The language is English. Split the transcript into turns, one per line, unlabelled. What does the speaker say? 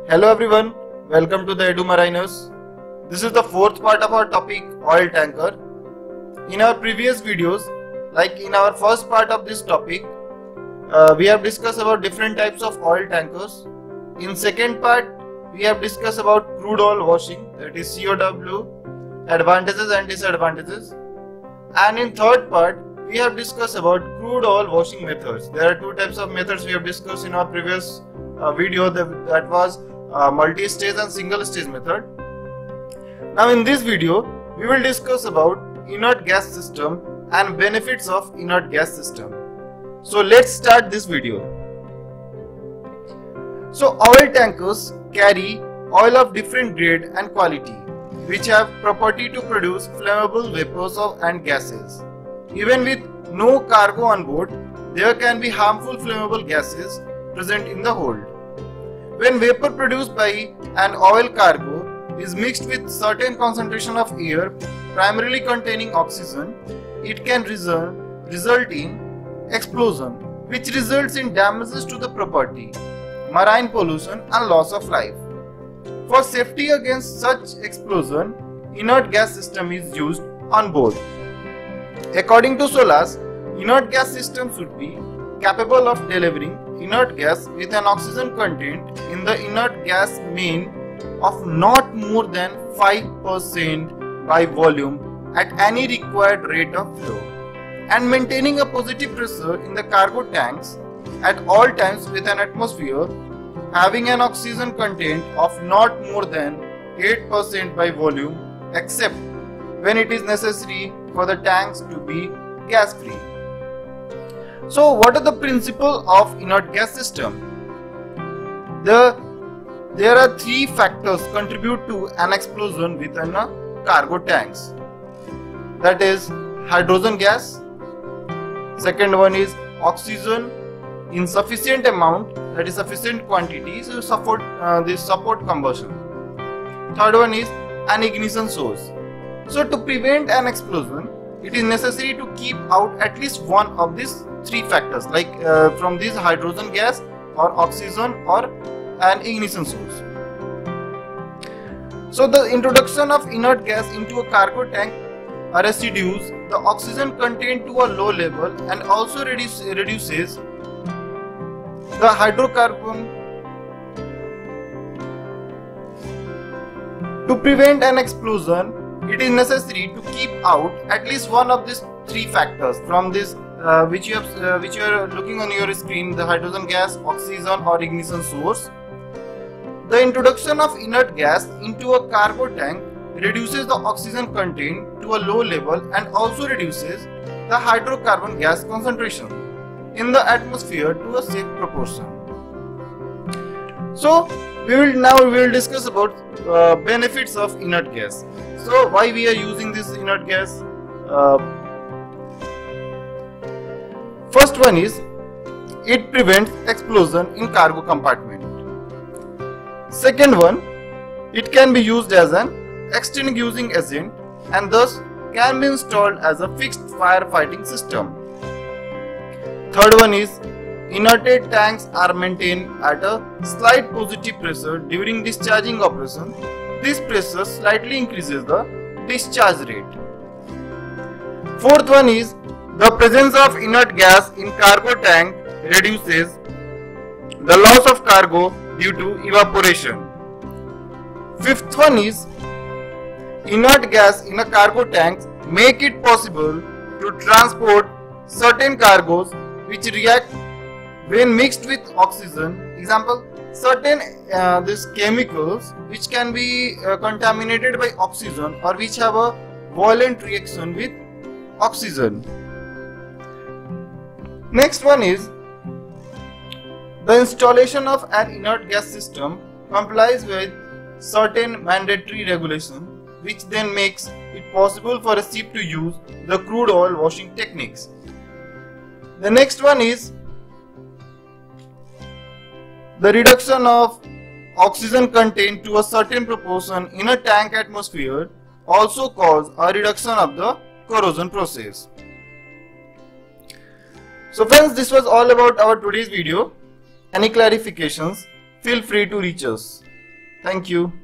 Hello everyone, welcome to the Edu Mariners. This is the fourth part of our topic oil tanker. In our previous videos, like in our first part of this topic, we have discussed about different types of oil tankers. In second part, we have discussed about crude oil washing, that is COW, advantages and disadvantages. And in third part, we have discussed about crude oil washing methods. There are two types of methods we have discussed in our previous video, that was multi-stage and single-stage method. Now in this video, we will discuss about inert gas system and benefits of inert gas system. So let's start this video. So oil tankers carry oil of different grade and quality, which have property to produce flammable vapors and gases. Even with no cargo on board, there can be harmful flammable gases present in the hold. When vapor produced by an oil cargo is mixed with certain concentration of air, primarily containing oxygen, it can result in explosion, which results in damages to the property, marine pollution and loss of life. For safety against such explosion, inert gas system is used on board. According to SOLAS, inert gas system should be capable of delivering inert gas with an oxygen content in the inert gas mean of not more than 5% by volume at any required rate of flow, and maintaining a positive pressure in the cargo tanks at all times with an atmosphere having an oxygen content of not more than 8% by volume, except when it is necessary for the tanks to be gas free. So what are the principles of inert gas system? There are three factors contribute to an explosion within a cargo tanks. That is hydrogen gas. Second one is oxygen in sufficient amount, that is sufficient quantity to support combustion. Third one is an ignition source. So to prevent an explosion, it is necessary to keep out at least one of these three factors, like from this hydrogen gas or oxygen or an ignition source. So the introduction of inert gas into a cargo tank reduces the oxygen content to a low level and also reduces the hydrocarbon. To prevent an explosion, it is necessary to keep out at least one of these three factors from this which you are looking on your screen, the hydrogen gas, oxygen or ignition source. The introduction of inert gas into a cargo tank reduces the oxygen content to a low level and also reduces the hydrocarbon gas concentration in the atmosphere to a safe proportion. So we will discuss about benefits of inert gas. So why we are using this inert gas? First one is it prevents explosion in cargo compartment. Second one, it can be used as an extinguishing agent and thus can be installed as a fixed firefighting system. Third one is inerted tanks are maintained at a slight positive pressure during discharging operation. This pressure slightly increases the discharge rate. Fourth one is the presence of inert gas in cargo tank reduces the loss of cargo due to evaporation. Fifth one is inert gas in a cargo tank make it possible to transport certain cargoes which react when mixed with oxygen. Example, certain these chemicals which can be contaminated by oxygen or which have a violent reaction with oxygen. Next one is the installation of an inert gas system complies with certain mandatory regulation, which then makes it possible for a ship to use the crude oil washing techniques. The next one is the reduction of oxygen content to a certain proportion in a tank atmosphere also cause a reduction of the corrosion process. So friends, this was all about our today's video. Any clarifications, feel free to reach us. Thank you.